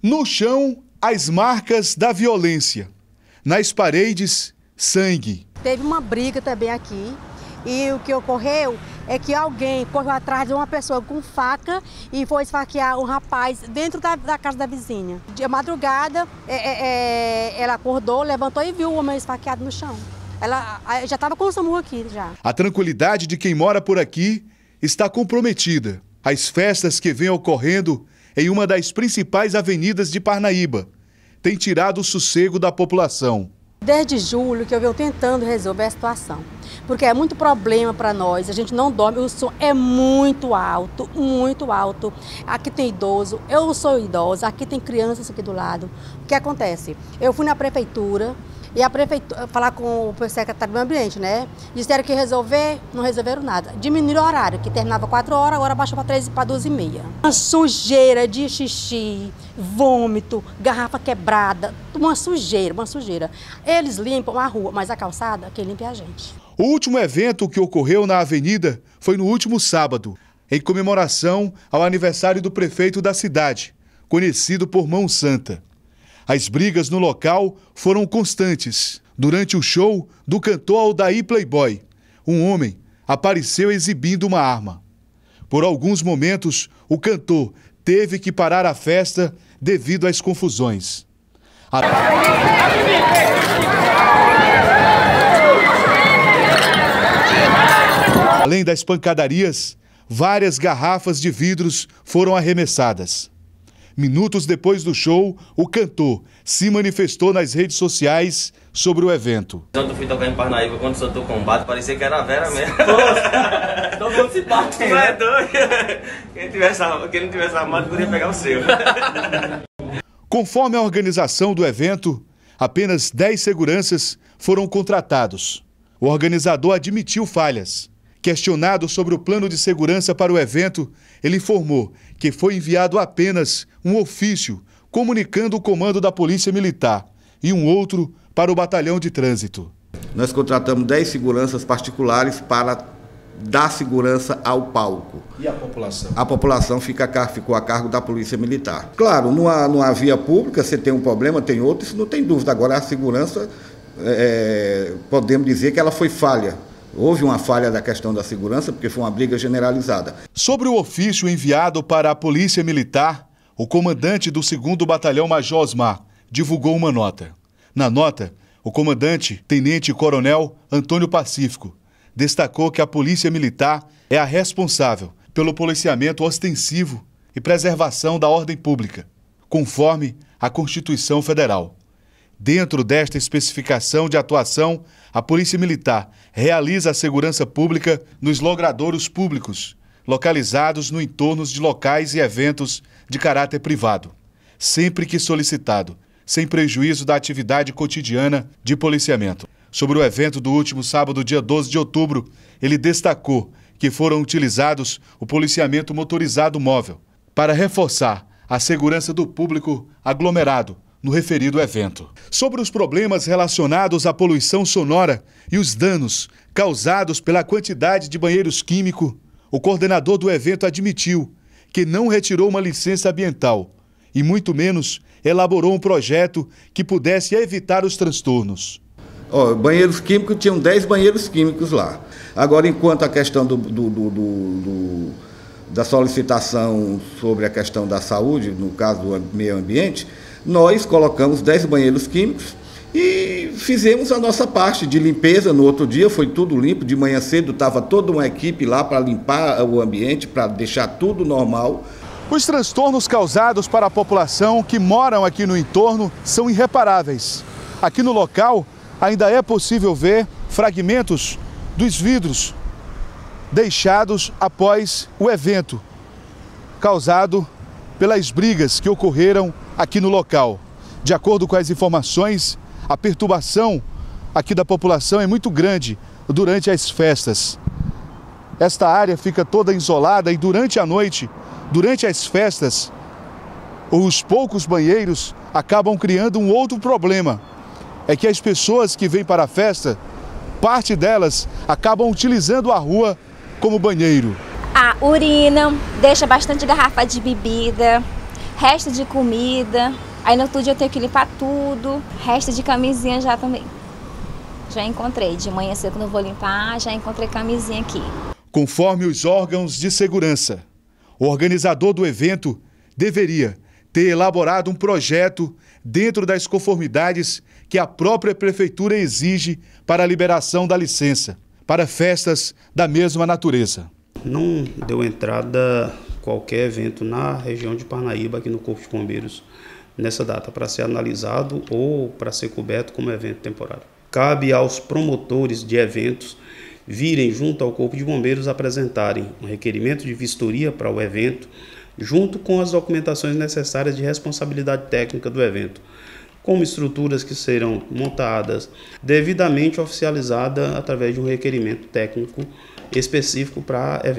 No chão, as marcas da violência. Nas paredes, sangue. Teve uma briga também aqui e o que ocorreu é que alguém correu atrás de uma pessoa com faca e foi esfaquear um rapaz dentro da casa da vizinha. De madrugada, ela acordou, levantou e viu o homem esfaqueado no chão. Ela já estava com o SAMU aqui já. A tranquilidade de quem mora por aqui está comprometida. As festas que vêm ocorrendo em uma das principais avenidas de Parnaíba têm tirado o sossego da população. Desde julho que eu venho tentando resolver a situação, porque é muito problema para nós, a gente não dorme, o som é muito alto, muito alto. Aqui tem idoso, eu sou idosa, aqui tem crianças aqui do lado. O que acontece? Eu fui na prefeitura e a prefeitura, falar com o secretário do Meio Ambiente, né? Disseram que resolver, não resolveram nada. Diminuíram o horário, que terminava 4 horas, agora baixou para 2h30. Uma sujeira de xixi, vômito, garrafa quebrada, uma sujeira. Eles limpam a rua, mas a calçada, quem limpa é a gente. O último evento que ocorreu na avenida foi no último sábado, em comemoração ao aniversário do prefeito da cidade, conhecido por Mão Santa. As brigas no local foram constantes. Durante o show do cantor Aldair Playboy, um homem apareceu exibindo uma arma. Por alguns momentos, o cantor teve que parar a festa devido às confusões. Além das pancadarias, várias garrafas de vidros foram arremessadas. Minutos depois do show, o cantor se manifestou nas redes sociais sobre o evento. Quando eu fui tocar em Parnaíba, quando soltou combate, parecia que era a Vera mesmo. Todo mundo se bate. Tu é doido? Quem não tivesse armado podia pegar o seu. Conforme a organização do evento, apenas 10 seguranças foram contratados. O organizador admitiu falhas. Questionado sobre o plano de segurança para o evento, ele informou que foi enviado apenas um ofício comunicando o comando da Polícia Militar e um outro para o Batalhão de Trânsito. Nós contratamos 10 seguranças particulares para dar segurança ao palco. E a população? A população ficou a cargo da Polícia Militar. Claro, numa via pública, você tem um problema, tem outro, isso não tem dúvida. Agora, a segurança, podemos dizer que ela foi falha. Houve uma falha da questão da segurança, porque foi uma briga generalizada. Sobre o ofício enviado para a Polícia Militar, o comandante do 2º Batalhão Major Osmar divulgou uma nota. Na nota, o comandante, tenente-coronel Antônio Pacífico, destacou que a Polícia Militar é a responsável pelo policiamento ostensivo e preservação da ordem pública, conforme a Constituição Federal. Dentro desta especificação de atuação, a Polícia Militar realiza a segurança pública nos logradouros públicos, localizados no entorno de locais e eventos de caráter privado, sempre que solicitado, sem prejuízo da atividade cotidiana de policiamento. Sobre o evento do último sábado, dia 12 de outubro, ele destacou que foram utilizados o policiamento motorizado móvel para reforçar a segurança do público aglomerado no referido evento. Sobre os problemas relacionados à poluição sonora e os danos causados pela quantidade de banheiros químicos, o coordenador do evento admitiu que não retirou uma licença ambiental e muito menos elaborou um projeto que pudesse evitar os transtornos. Banheiros químicos, tinham 10 banheiros químicos lá. Agora, enquanto a questão da solicitação sobre a questão da saúde, no caso do meio ambiente, nós colocamos 10 banheiros químicos e fizemos a nossa parte de limpeza. No outro dia foi tudo limpo, de manhã cedo estava toda uma equipe lá para limpar o ambiente, para deixar tudo normal. Os transtornos causados para a população que moram aqui no entorno são irreparáveis. Aqui no local ainda é possível ver fragmentos dos vidros deixados após o evento causado pelas brigas que ocorreram aqui no local. De acordo com as informações, a perturbação aqui da população é muito grande durante as festas. Esta área fica toda isolada e durante a noite, durante as festas, os poucos banheiros acabam criando um outro problema. É que as pessoas que vêm para a festa, parte delas acabam utilizando a rua como banheiro. Urinam, deixa bastante garrafa de bebida, resto de comida, aí no outro dia eu tenho que limpar tudo, resto de camisinha já também. Já encontrei, de manhã cedo quando eu vou limpar, já encontrei camisinha aqui. Conforme os órgãos de segurança, o organizador do evento deveria ter elaborado um projeto dentro das conformidades que a própria prefeitura exige para a liberação da licença para festas da mesma natureza. Não deu entrada qualquer evento na região de Parnaíba, aqui no Corpo de Bombeiros, nessa data, para ser analisado ou para ser coberto como evento temporário. Cabe aos promotores de eventos virem junto ao Corpo de Bombeiros apresentarem um requerimento de vistoria para o evento, junto com as documentações necessárias de responsabilidade técnica do evento, como estruturas que serão montadas, devidamente oficializada através de um requerimento técnico específico para evento.